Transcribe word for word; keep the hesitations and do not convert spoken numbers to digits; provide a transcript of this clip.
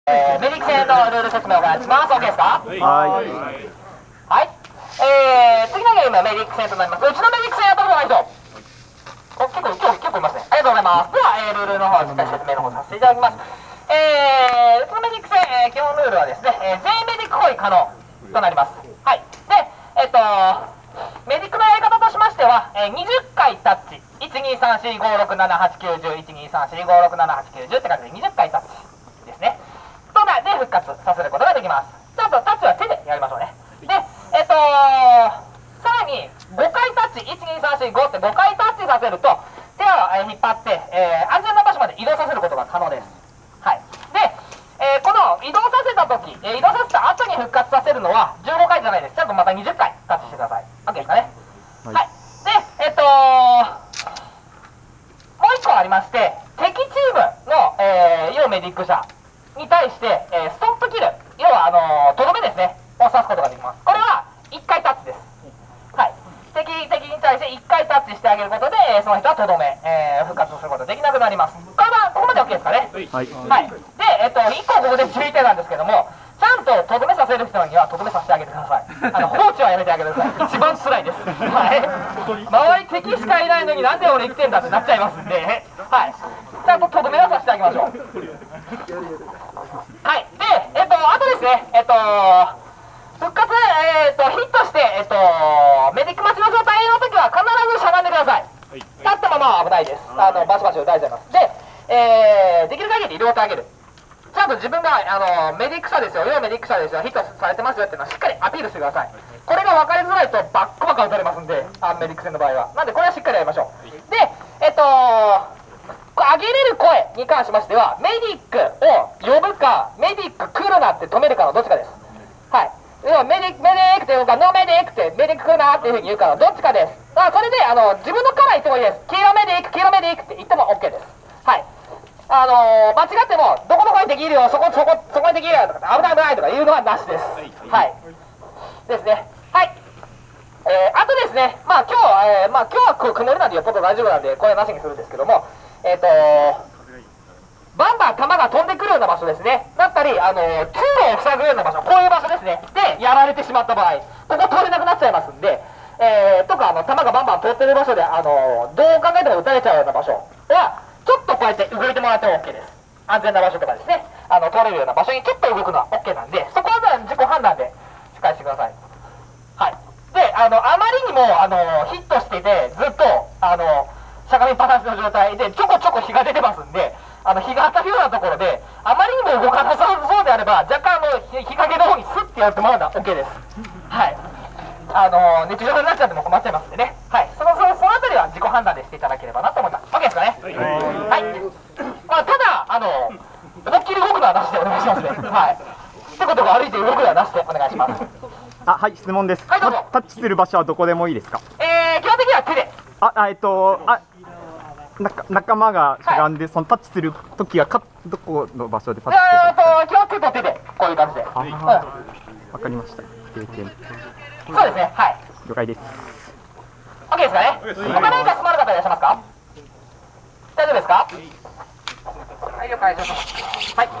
えー、メディック戦のルール説明をお願いします。 OK ですか？ はい。 はい。えー、次のゲームはメディック戦となります。うちのメディック戦やったことない人、お結構今日結構いますね。ありがとうございます。では、えー、ルールの方しっかり説明の方させていただきます。えー、うちのメディック戦、えー、基本ルールはですね、えー、全員メディック行為可能となります。はい。で、えっとメディックのやり方としましては、えー、にじゅっかいタッチ、いちにさんしごろくななはちきゅうじゅう、いちにさんしごろくななはちきゅうじゅうって感じでにじゅっかいタッチですね。となで復活させることができます。ちょっとタッチは手でやりましょうね。で、えっとさらにごかいタッチ、いちにさんしごってごかいタッチさせると、手を引っ張って、えー、安全な場所まで移動させることが可能です。はい。で、えー、この移動させた時、えー、移動させた後に復活させるのはじゅうごかいじゃないです。ちゃんとまたにじゅっかいタッチしてください。 OK ですかね。はい、はい。で、えっともういっこありまして、敵チームの、えー、要メディック者に対して、えー、ストップキル、要はあのー、とどめですねを刺すことができます。これはいっかいタッチです。はい。敵敵に対していっかいタッチしてあげることで、えー、その人はとどめ、えー、復活することができなくなります。これはここまで OK ですかね。 はい。 はい。で、えっといっこここで注意点なんですけども、ちゃんととどめさせる人にはとどめさせてあげてください。あの放置はやめてあげてください。一番辛いです。はい。周り敵しかいないのになんで俺生きてんだってなっちゃいますんで、はい。ちゃんととどめはさせてあげましょう。はい。で、えっとあとですね、えっと復活、えっとヒットして、えっとメディック待ちの状態の時は必ずしゃがんでください。立ったままは危ないです。あのバシバシ打たれちゃいます。で、えー、できる限り両手上げる。ちゃんと自分があのメディック者ですよ、要メディック者ですよ、ヒットされてますよっていうのはしっかりアピールしてください。これが分かりづらいとバックバカ打たれますんで、あメディック戦の場合は。なんでこれはしっかりやりましょう。で、えっと上げれる声に関しましては、メディックを呼ぶか、メディック来るなって止めるかのどっちかです。はい。要はメディック、メディックって言うか、ノーメディックってメディック来るなっていうふうに言うかのどっちかです。だからそれであの自分のカラー言ってもいいです。黄色メディック、黄色メディックって言っても OK です。はい。あのー、間違ってもどこの声できるよ、そこそこそこにできるよとか危ない危ないとか言うのはなしです。はい。ですね。はい。えー、あとですね、まあ今日、えー、まあ今日は曇りなんでよっぽど大丈夫なんでこれはなしにするんですけども、えっ、ー、とバンバン弾が飛んでくるような場所ですね。だったり、あのー、通路を塞ぐような場所、こういう場所ですね。でやられてしまった場合、ここ通れなくなっちゃいますんで、えー、とかあの弾がバンバン通ってる場所で、あのー、どう考えても撃たれちゃうような場所はちょっとこうやって動いてもらっても OK です。安全な場所とかですね、あの通れるような場所にちょっと動くのは OK なんで、そこは自己判断でしっかりしてください。はい。で、あのあまりにもあのヒットしててずっとあのしゃがみっぱなしの状態でちょこちょこ日が出てますんで、あの日が当たるようなところであまりにも動かなさそうであれば、若干あの日日陰の方にスッてやってもらうのは OK です。はい。あの熱中症になっちゃっても困っちゃいますんでね。はい。そのそのそのあたりは自己判断でしていただければなと思います。OK ですかね。はい。はい。まあただあの思いっきり動くのはなしでお願いしますね。はい。ってことが歩いて動くのはなしでお願いします。 あ、はい、質問です。 はい、どうぞ。 タッチする場所はどこでもいいですか？ えー、基本的には手で。 あ、あえっとあ仲仲間がしゃがんで、はい、そのタッチするときはかどこの場所でタッチするか？ えーと基本手と手でこういう感じで。 あ、わ、うん、かりました。経験。 そうですね。はい。 了解です。 OK ですかね。他何か質問ある方いらっしゃいますか？大丈夫ですか？はい、了解です。はい。